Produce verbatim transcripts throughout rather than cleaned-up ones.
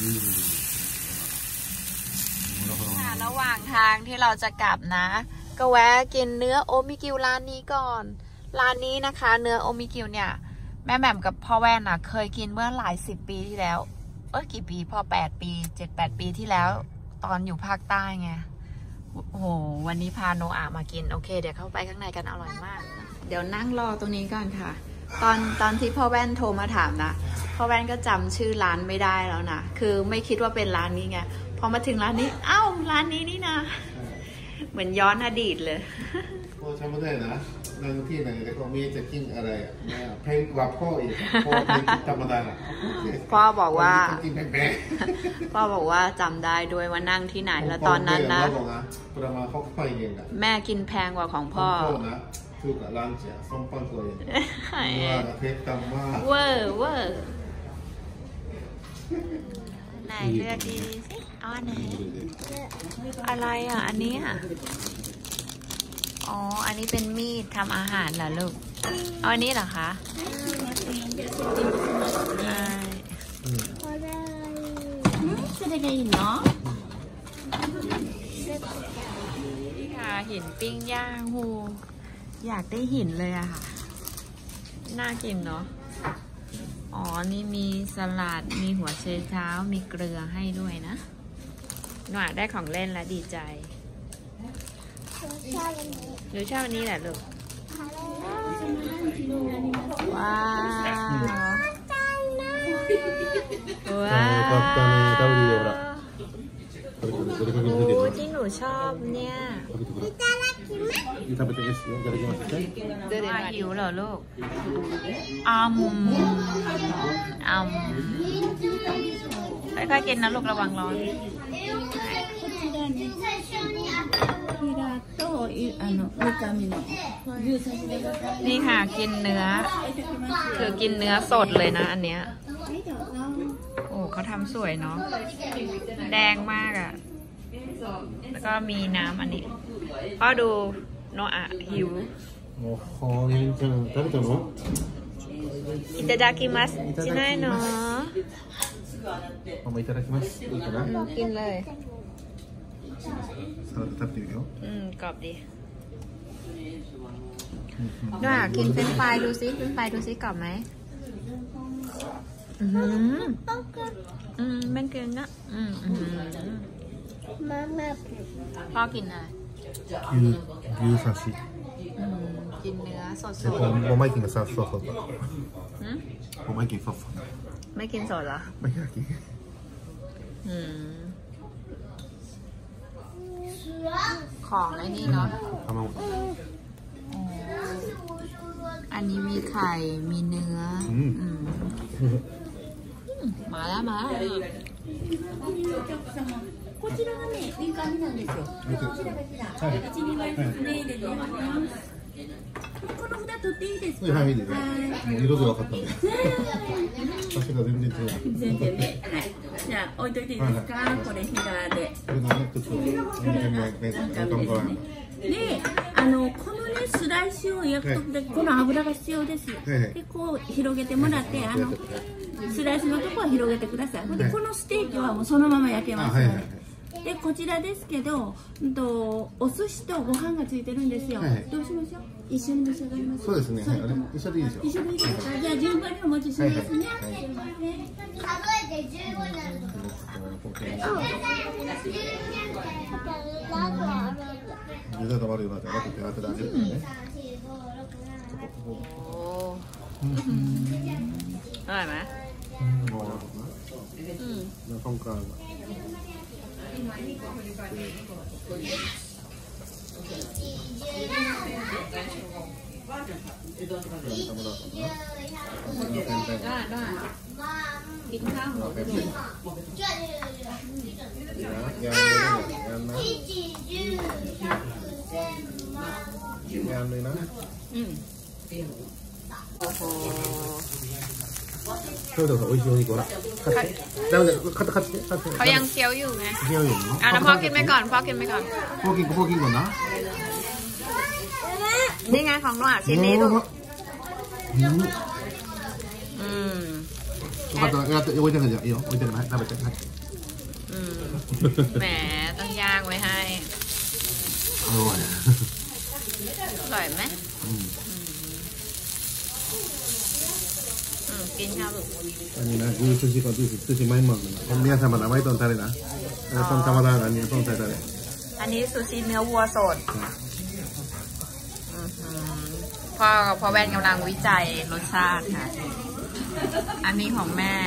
ระหว่างทางที่เราจะกลับนะก็แวะกินเนื้อโอมิกิวร้านนี้ก่อนร้านนี้นะคะเนื้อโอมิกิวเนี่ยแม่แหม่มกับพ่อแว่นน่ะเคยกินเมื่อหลายสิบปีที่แล้วเอ้ยกี่ปีพ่อแปดปีเจ็ดแปดปีที่แล้วตอนอยู่ภาคใต้ไงโอ้โหวันนี้พาโนอามากินโอเคเดี๋ยวเข้าไปข้างในกันอร่อยมากเดี๋ยวนั่งรอตรงนี้ก่อนค่ะตอนตอนที่พ่อแว่นโทรมาถามนะพ่อแว่นก็จำชื่อร้านไม่ได้แล้วนะคือไม่คิดว่าเป็นร้านนี้ไงพอมาถึงร้านนี้เอ้าร้านนี้นี่นะเหมือนย้อนอดีตเลยพ่อจำไม่ได้นะนั่งที่ไหนแต่ก็มีจะกินอะไรเพลงว่าพ่ออีกพ่อเพลงธรรมดาพ่อบอกว่าพ่อบอกว่าจำได้ด้วยว่านั่งที่ไหนแล้วตอนนั้นนะแม่กินแพงกว่าของพ่อคือกับร้านเจี๋ยส้มปังตัวเองว่าเพชรตัมมาเวอร์เวอร์ไหนเลือกดีสิอ๋อไหนอะไรอ่ะอันนี้อ่ะอ๋ออันนี้เป็นมีดทำอาหารเหรอลูกอ๋ออันนี้เหรอคะใช่จะได้ยินเนาะนี่ค่ะหินปิ้งย่างหูอยากได้หินเลยอะค่ะน่ากินเนาะอ๋อนี่มีสลัดมีหัวเชเท้ามีเกลือให้ด้วยนะหนูได้ของเล่นแล้วดีใจหนูชอบอันนี้แหละลูกว้าวว้าวโอ้ที่หนูชอบเนี่ยหิวเหรอลูกอ้ำอ้ำค่อยๆกินนะลูกระวังร้อนนี่ค่ะกินเนื้อคือกินเนื้อสดเลยนะอันเนี้ยโอ้เขาทำสวยเนาะแดงมากอ่ะแล้วก็มีน้ำอันนี้พ่อดูโนอาหิวอิตาดากิมัสจิน่าเนาะกินเลยอืมกรอบดีโนอากินเฟรนช์ฟรายดูซิเฟรนช์ฟรายดูซิกรอบไหมอืมอืมมันเกินนะอืมอืมพ่อกินอะไรยูซาชิกินเนื้อสดๆผมไม่กินซอสสดผมไม่กินสดไม่กินสดเหรอไม่อยากกินอืมของไอ้นี่เนาะอันนี้มีไข่มีเนื้อมาแล้วมาこちらがね、敏感なんですよ。こちらがひだ。一二枚ですね。でね。この札取っていいですか。はい、いいです。もう色で分かったんで。私が全然違う。全然ね。はい。じゃあ置いといていいですか。これひだで。これだね。ちょっと。で、あのこのねスライスを焼くときだけこの油が必要です。で、こう広げてもらって、あのスライスのところは広げてください。で、このステーキはもうそのまま焼けますので。でこちらですけど、うんとお寿司とご飯がついてるんですよ。はい、どうしましょう。一緒に召し上がります。 そうですね。はい、あれ一緒でいいですよ。 一緒でいいですか。じゃあ順番にお持ちしますね。数えて十五になる。 ゆでたまるようなじゃなくて後で味ですね。 อร่อยไหมอืมแล้วต้องการได้ได้กินข้าวงานเลยงานเลยนะอืมโอ้โหそうだそう美味しいお肉ほらだめだ買って買って買ってเขายังเคี้ยวอยู่ไงเคี้ยวอยู่เนาะอ่ะแล้วพ่อกินไปก่อนพ่อกินไปก่อนพ่อกินก็พ่อกินก่อนนะนี่ไงของหนูอ่ะชิ้นนี้ลูกอืมแค่かったやって置いてないじゃんいいよ置いてない食べてはいอืมแหมต้องย่างไว้ให้อร่อยอร่อยไหมอืมกินข้าวลูกอันนี้นะคือซูชิกับซูชิซูชิไม่หมดเลยผมเนี่ยทำมาแล้วไม่ต้องทะเลนะต้องธรรมดาอันนี้ต้องใส่ทะเลอันนี้ซูชิเนื้อวัวสดพ่อกับพ่อแว่นกำลังวิจัยรสชาติค่ะอันนี้ของแม่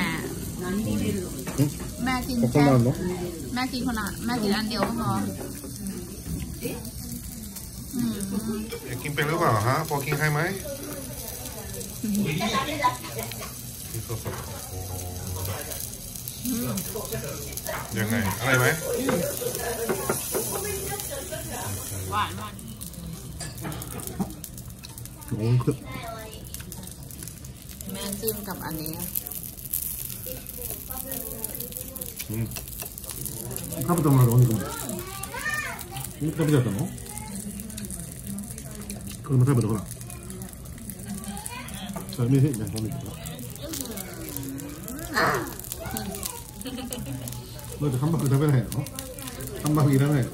แม่กินแค่แม่กินคนละแม่กินอันเดียวก็พออยากกินเป็นหรือเปล่าฮะพอกินให้ไหมยังไงอะไรไหมหวานหวานโอ้คือแม่จิ้มกับอันนี้食べたものがお肉も食べちゃったのこれも食べたほらさあ見せてねお肉ほらだってハンバーグ食べないのハンバーグいらないの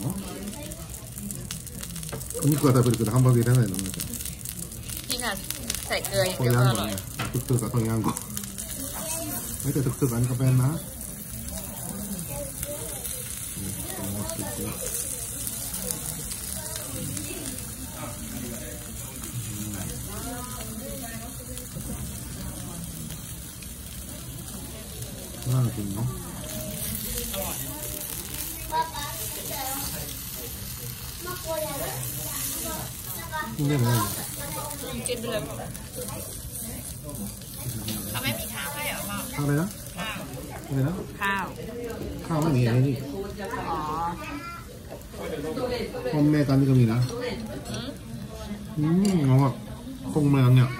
お肉は食べるけどハンバーグいらないのพี่ค่ะใส่เกลืออย่างเดียวก็อร่อยทุกตัวกับต้องย่างก่อนไม่แต่ทุกตัวอันก็เป็นนะน่ากินเนาะกินได้ไหมกินไปเลยเขาไม่มีข้าวให้เหรอพ่อข้าวอะไรนะข้าวอะไรนะข้าวข้าวไม่มีอะไรนี่อ๋อพ่อแม่ตอนนี้ก็มีนะอืมเอาอะคงเมืองเนี่ย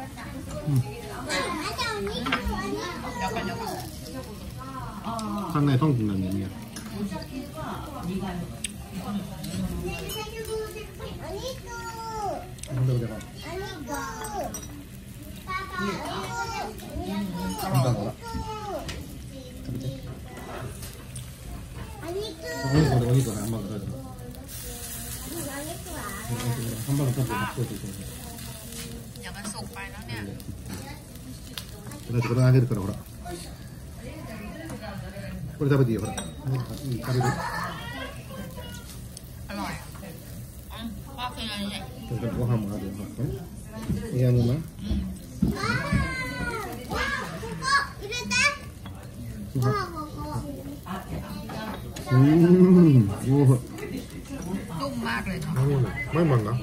ข้างในต้องกินอะไรเนี่ยมันเดี๋ยวเดี๋ยวなんだろうな。食べて。お肉これお肉ハンバーグ食べて。ハンバーグ食べて食べて。 เดี๋ยวมันสุกไปแล้วเนี่ยこれこれあげるからほら。これ食べていいよほら。いい食べる。 อร่อยพ่อกินอะไรเนี่ยこれご飯もあるよ。いやねな。อืมโอ้นุ่มมากเลยเนาะไม่มันนะ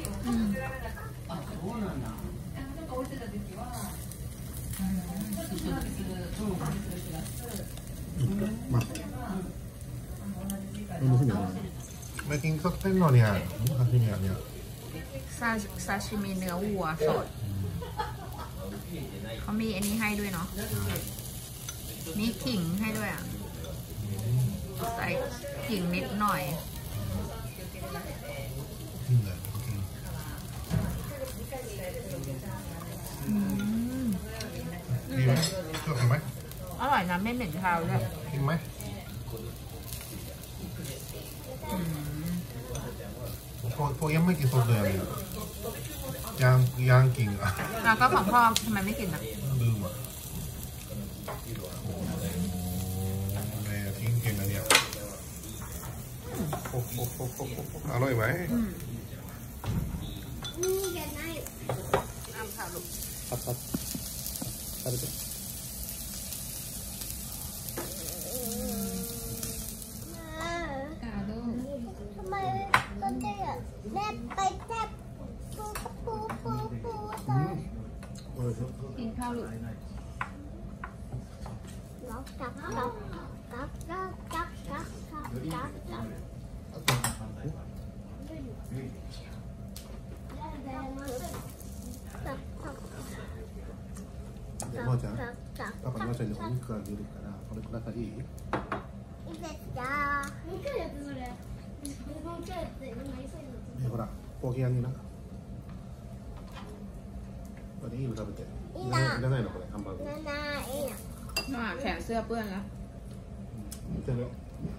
มาไม่กินสักเส้นหน่อยเนี่ยซาชิมิเนี่ยซาซาชิมิเนื้อวัวสดเขามีอันนี้ให้ด้วยเนาะมีขิงให้ด้วยอ่ะใส่ขิงนิดหน่อยดีไหมชอบกินไหมอร่อยนะไม่เหม็นคาวด้วยกินไหมพอพอยังไม่กินสดเลยยังยังกินอ่ะแล้วก็ของพ่อทำไมไม่กินอ่ะลืมอ่ะแม่ทิ้งกินอะไรเนี่ยอร่อยไหมอ้ำค่ะลูกครับครับครับไปทำไมต้นเตี้ยแนบไปแนบปูปูปูปูตากินข้าวลูกล็อกจับจับจับจับจับจับจับจับจับพ่อจ๋าป้าป๋าจะお肉あげるからこれくださいいい？いいですよ。 ほら、コーヒーあげな。これいいの食べて。いいな。 いらないのこれハンバーグ。 いらない。 น่าแขนเสื้อเปื้อนแล้วเสร็จแล้ว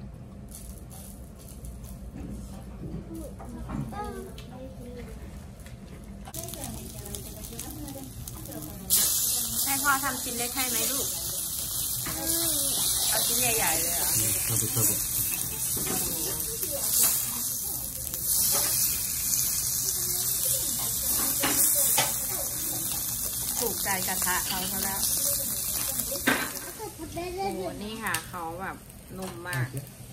ให้พ่อทำชิ้นเล็กให้ไหมลูกเอาชิ้นใหญ่ๆเลยเหรอครับครับถูกใจกระทะเขาซะแล้วโอ้โหนี่ค่ะเขาแบบนุ่มมาก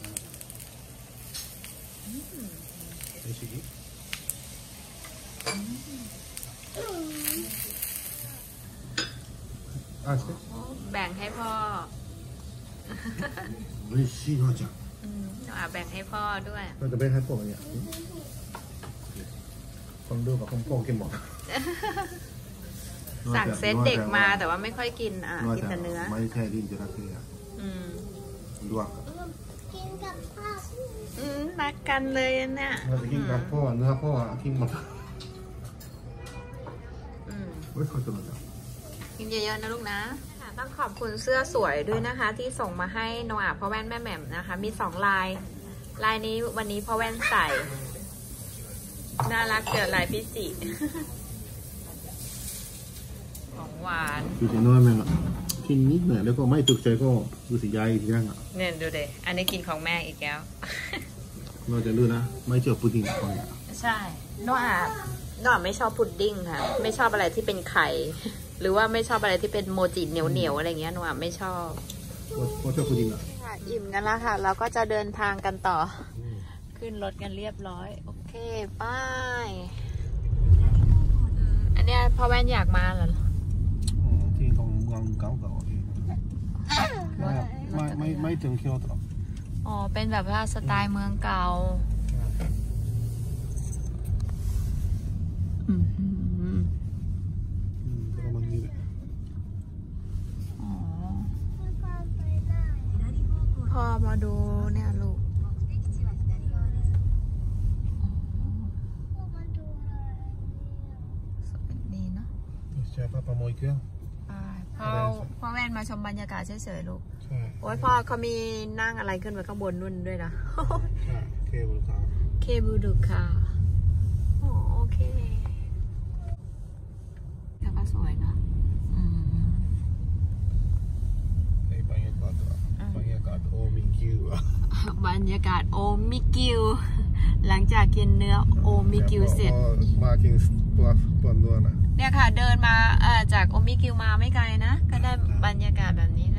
แบ่งให้พ่อ美味しいなじゃんอืมอ่ะแบ่งให้พ่อด้วยเราจะแบ่งให้พ่อเนี่ยคนดูกับคนพ่อกินหมดสั่งเซตเด็กมาแต่ว่าไม่ค่อยกินอ่ะกินแต่เนื้อไม่แค่ดินจะรักเธออืมลวกกินกับพ่ออืมรักกันเลยเนี่ยเราจะกินกับพ่อเนื้อพ่อกินหมดอืมเฮ้ยเขาจะหมดแล้วกินเยอะๆนะลูกนะต้องขอบคุณเสื้อสวยด้วยนะคะที่ส่งมาให้โนอาพ่อแว่นแม่แหม่มนะคะมีสองลายลายนี้วันนี้พ่อแว่นใส่น่ารักเกิดลายพิจิของหวานดูสิน้อยแม่งอ่ะกินนิดหน่อยแล้วก็ไม่ถูกใจก็ดูสิยายทีนั่งอ่ะเนี่ยดูเด็อันนี้กินของแม่อีกแล้วเราจะรู้นะไม่ชอบพุดดิ้งของเนี่ยใช่โนอาโนอาไม่ชอบพุดดิ้งค่ะไม่ชอบอะไรที่เป็นไข่หรือว่าไม่ชอบอะไรที่เป็นโมจิเหนียวเหนียวอะไรเงี้ยโนอาไม่ชอบก็ชอบพุดดิ้งอ่ะค่ะอิ่มกันแล้วค่ะเราก็จะเดินทางกันต่อขึ้นรถกันเรียบร้อยโอเคป้ายอันเนี้ยพ่อแว่นอยากมาเหรอที่ตรงเมืองเก่าๆเองไม่ไม่ไม่ถึงเคียวโตอ๋อเป็นแบบว่าสไตล์เมืองเก่าอืมอืมประมาณนี้แหละอ๋อพอมาดูเนี่ยลูกดีเนาะใช่ป้าประโมยเครื่องพ่อพ่อแว่นมาชมบรรยากาศเฉยๆลูกโอ้ยพ่อเขามีนั่งอะไรขึ้นไปข้างบนนู่นด้วยนะเคบูคาเคบูดูคาโอเคแล้วก็สวยเนาะบรรยากาศบรรยากาศโอมิกิวบรรยากาศโอมิกิวหลังจากกินเนื้อโอมิกิวเสร็จมากินตัวตัวนัวนะเนี่ยค่ะเดินมาจากโอมิกิวมาไม่ไกลนะก็ได้บรรยากาศแบบนี้